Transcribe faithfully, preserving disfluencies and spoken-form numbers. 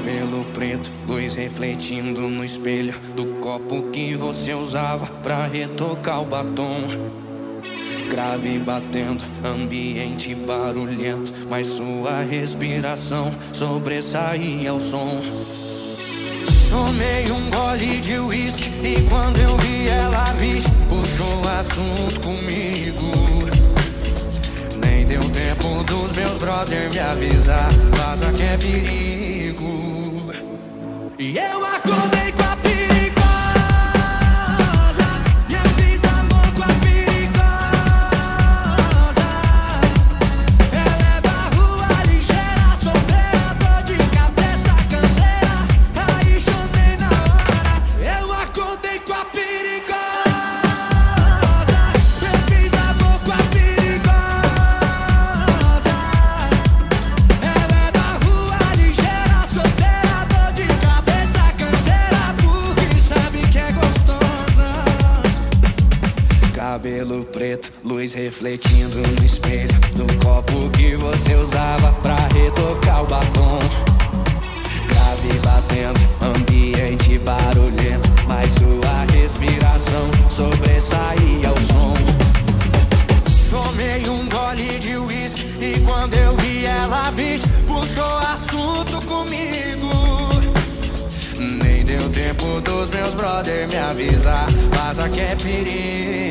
Cabelo preto, luz refletindo no espelho do copo que você usava pra retocar o batom. Grave batendo, ambiente barulhento, mas sua respiração sobressaía o som. Tomei um gole de uísque e quando eu vi ela vixe, puxou assunto comigo. Nem deu tempo dos meus brother me avisar, vaza que é perigo. E eu acordei com a perigosa, e eu fiz amor com a perigosa. Ela é da rua ligeira, solteira, dor de cabeça, canseira. Aí chamei na hora, eu acordei com a perigosa. Eu fiz amor com a perigosa. Ela é da rua ligeira, solteira, dor de cabeça, canseira, porque sabe que é gostosa. Cabelo preto, luz refletindo no espelho do copo que você usava pra retocar o batom. Grave batendo, ambiente barulhento, mas sua respiração sobressaía o som. Tomei um gole de uísque e quando eu vi ela vixe, puxou assunto comigo. Nem deu tempo dos meus brother me avisar, vaza que é perigo.